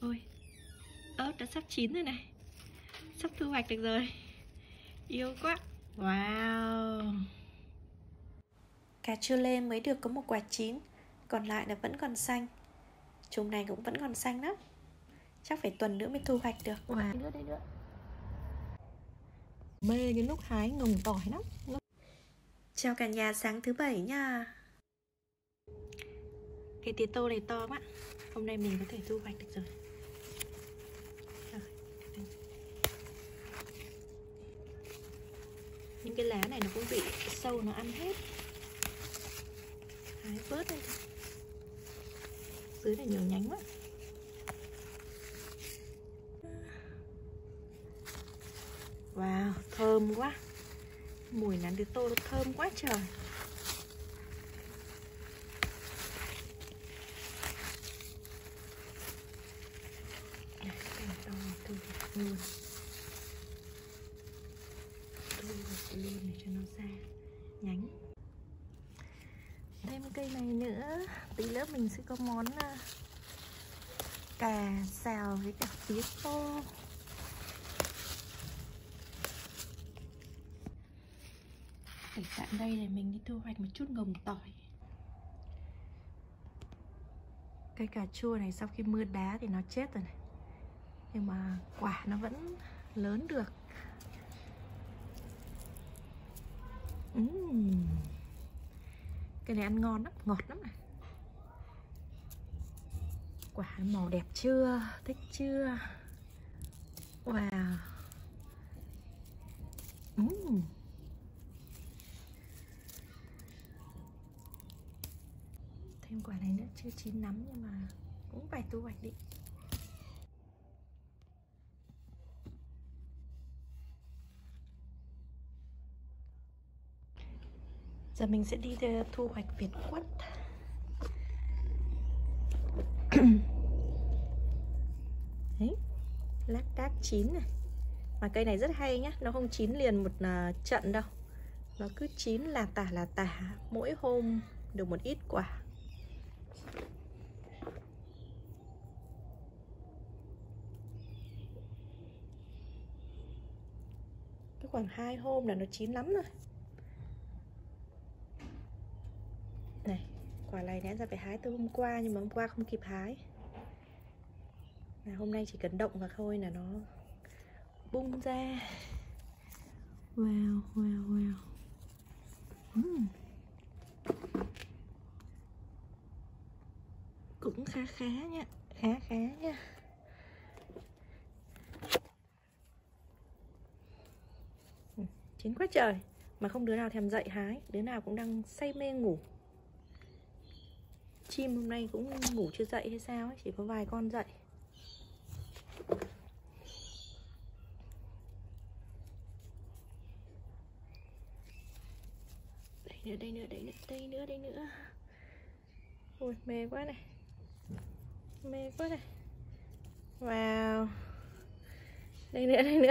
Ôi, ớt đã sắp chín rồi này. Sắp thu hoạch được rồi. Yêu quá. Wow. Cà chua lê mới được có một quả chín, còn lại là vẫn còn xanh. Chùm này cũng vẫn còn xanh lắm. Chắc phải tuần nữa mới thu hoạch được. Wow. Đây nữa. Mê cái lúc hái ngồng tỏi lắm. Chào cả nhà sáng thứ bảy nha. Cái tía tô này to quá. Hôm nay mình có thể thu hoạch được rồi. Những cái lá này nó cũng bị sâu nó ăn hết. Hái bớt đây. Dưới này nhiều nhánh quá. Wow, thơm quá. Mùi nắn tía tô nó thơm quá trời. Thu hoạch luôn. Thu hoạch luôn để cho nó ra nhánh. Thêm cây này nữa. Tí nữa mình sẽ có món cà xào với cả tía tô. Để tạm đây để mình đi thu hoạch một chút ngồng tỏi. Cây cà chua này sau khi mưa đá thì nó chết rồi này, nhưng mà quả nó vẫn lớn được. Cái này ăn ngon lắm, ngọt lắm này. Quả màu đẹp chưa? Thích chưa? Wow. Thêm quả này nữa, chưa chín lắm nhưng mà cũng phải thu hoạch đi. Giờ mình sẽ đi thu hoạch Việt quất. Đấy, lác đác chín này. Mà cây này rất hay nhá, nó không chín liền một trận đâu. Nó cứ chín là tả, mỗi hôm được một ít quả. Cứ khoảng 2 hôm là nó chín lắm rồi. Này, quả này nãy giờ phải hái từ hôm qua nhưng mà hôm qua không kịp hái. Hôm nay chỉ cần động vào thôi là nó bung ra. Wow, wow, wow. Cũng khá nha, khá nha. Chín quá trời. Mà không đứa nào thèm dậy hái, đứa nào cũng đang say mê ngủ. Chim hôm nay cũng ngủ chưa dậy hay sao ấy, chỉ có vài con dậy. Đây nữa. Ui, mê quá này. Wow. Đây nữa.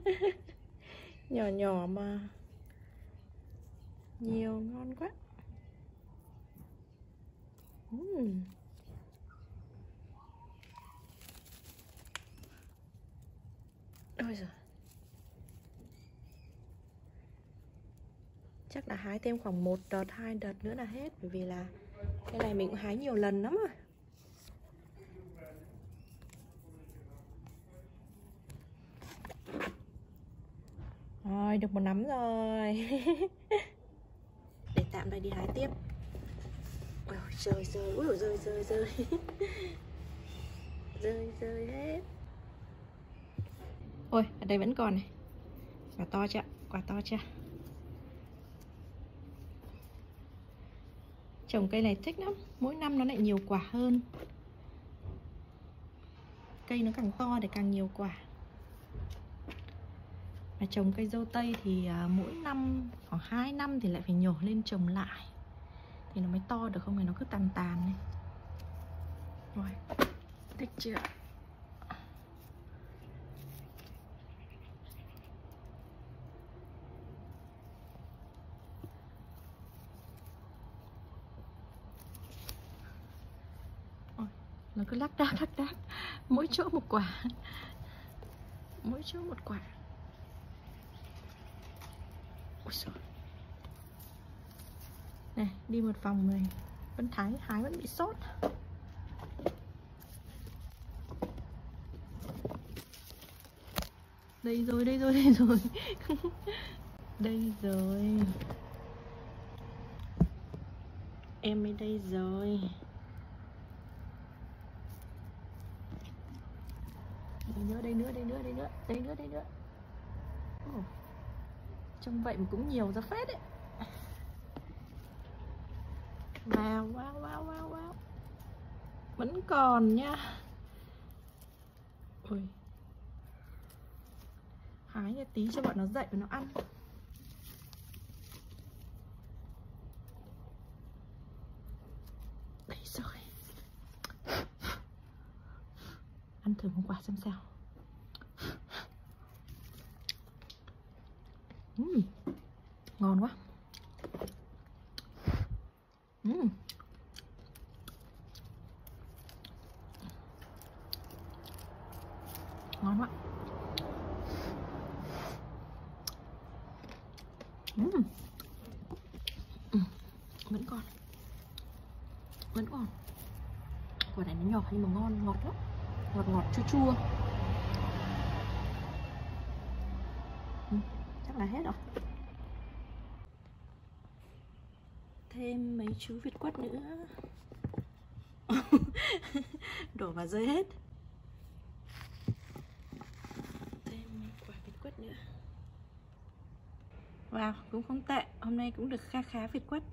Nhỏ mà nhiều, ngon quá. Ôi giời. Chắc là hái thêm khoảng 1 đợt, 2 đợt nữa là hết. Bởi vì là cái này mình cũng hái nhiều lần lắm rồi. Rồi, được một nắm rồi. Để tạm đây đi hái tiếp. Ôi trời rơi, ui rơi. Rơi hết. Ôi, ở đây vẫn còn này. Quả to chưa? Trồng cây này thích lắm, mỗi năm nó lại nhiều quả hơn. Cây nó càng to thì càng nhiều quả. Mà trồng cây dâu tây thì mỗi năm, khoảng 2 năm thì lại phải nhổ lên trồng lại thì nó mới to được, không thì nó cứ tàn này. Rồi, thích chưa? Ôi, nó cứ lác đác, mỗi chỗ một quả, mỗi chỗ một quả. Ôi trời. Này, đi một vòng này vẫn hái vẫn bị sốt. Đây rồi đây rồi em ở đây rồi. Đây nữa. Trông vậy mà cũng nhiều ra phết đấy. Wow. Vẫn còn nha. Ôi. Hái ra tí cho bọn nó dậy và nó ăn. Đây rồi. Ăn thử một quả xem sao. Ngon quá. Ngon quá. Vẫn còn. Quả này nó nhỏ nhưng mà ngon, ngọt lắm. Ngọt chua. Chắc là hết rồi. Thêm mấy chú Việt quất nữa. Đổ vào rơi hết. Thêm mấy quả Việt quất nữa. Wow, cũng không tệ. Hôm nay cũng được khá Việt quất.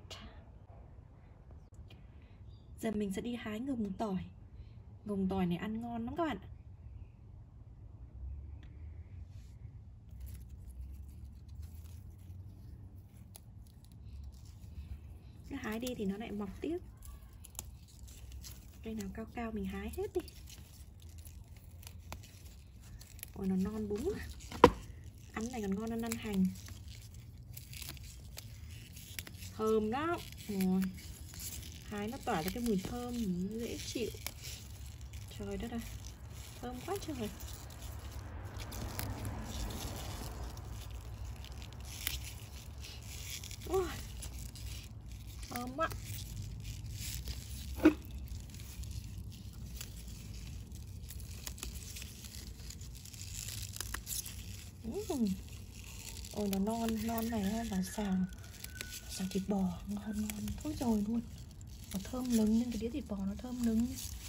Giờ mình sẽ đi hái ngồng tỏi. Ngồng tỏi này ăn ngon lắm các bạn. Cứ hái đi thì nó lại mọc tiếp. Cây nào cao mình hái hết đi. Ôi nó non búng. Ăn này còn ngon hơn ăn hành. Thơm đó. Rồi. Hái nó tỏa ra cái mùi thơm dễ chịu. Trời đất ơi, thơm quá trời. Ôi, thơm quá. Ôi nó non này là xào thịt bò ngon thôi rồi luôn. Nó thơm lừng nên cái đĩa thịt bò nó thơm lừng.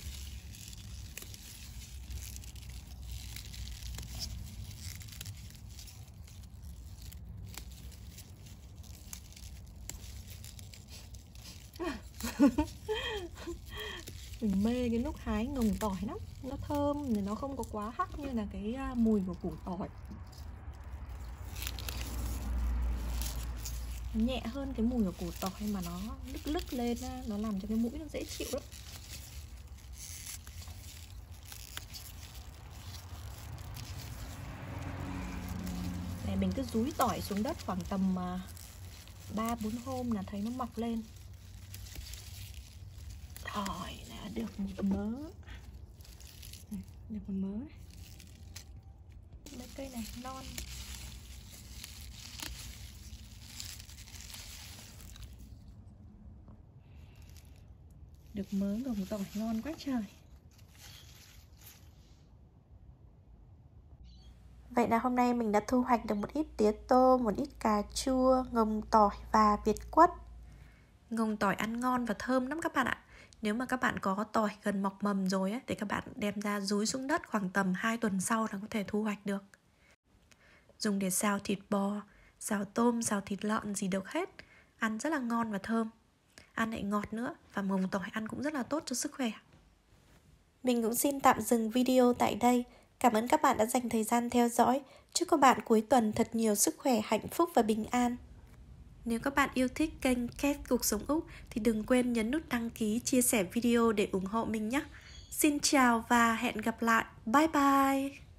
Mình mê cái lúc hái ngồng tỏi lắm. Nó thơm, nó không có quá hắc như là cái mùi của củ tỏi. Nhẹ hơn cái mùi của củ tỏi mà nó lức lên, nó làm cho cái mũi nó dễ chịu lắm. Này mình cứ dúi tỏi xuống đất khoảng tầm 3-4 hôm là thấy nó mọc lên. Rồi đã được một mớ. Được một mớ. Mấy cây này non. Được mớ ngồng tỏi ngon quá trời. Vậy là hôm nay mình đã thu hoạch được một ít tía tô, một ít cà chua, ngồng tỏi và Việt quất. Ngồng tỏi ăn ngon và thơm lắm các bạn ạ. Nếu mà các bạn có tỏi gần mọc mầm rồi ấy, thì các bạn đem ra dúi xuống đất khoảng tầm 2 tuần sau là có thể thu hoạch được. Dùng để xào thịt bò, xào tôm, xào thịt lợn gì được hết. Ăn rất là ngon và thơm. Ăn lại ngọt nữa. Và ngồng tỏi ăn cũng rất là tốt cho sức khỏe. Mình cũng xin tạm dừng video tại đây. Cảm ơn các bạn đã dành thời gian theo dõi. Chúc các bạn cuối tuần thật nhiều sức khỏe, hạnh phúc và bình an. Nếu các bạn yêu thích kênh Cat Cuộc Sống Úc thì đừng quên nhấn nút đăng ký, chia sẻ video để ủng hộ mình nhé. Xin chào và hẹn gặp lại. Bye bye!